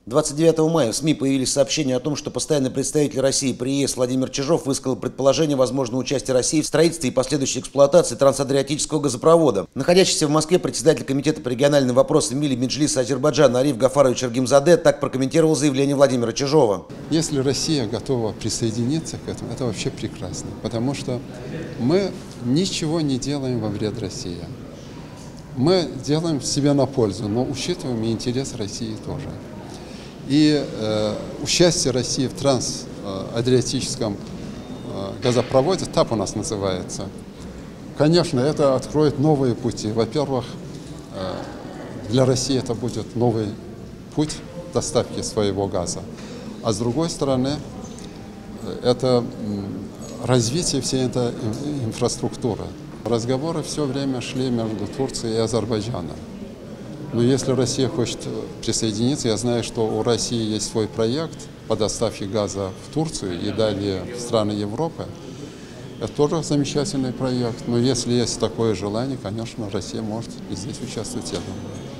29 мая в СМИ появились сообщения о том, что постоянный представитель России при ЕС Владимир Чижов высказал предположение возможного участия России в строительстве и последующей эксплуатации трансадриатического газопровода. Находящийся в Москве председатель комитета по региональным вопросам Милли Меджлиса Азербайджана Ариф Гафарович Аргимзаде так прокомментировал заявление Владимира Чижова. Если Россия готова присоединиться к этому, это вообще прекрасно, потому что мы ничего не делаем во вред России. Мы делаем себе на пользу, но учитываем и интерес России тоже. И участие России в трансадриатическом газопроводе, ТАП у нас называется, конечно, это откроет новые пути. Во-первых, для России это будет новый путь доставки своего газа. А с другой стороны, это развитие всей этой инфраструктуры. Разговоры все время шли между Турцией и Азербайджаном. Но если Россия хочет присоединиться, я знаю, что у России есть свой проект по доставке газа в Турцию и далее в страны Европы. Это тоже замечательный проект. Но если есть такое желание, конечно, Россия может и здесь участвовать, я думаю.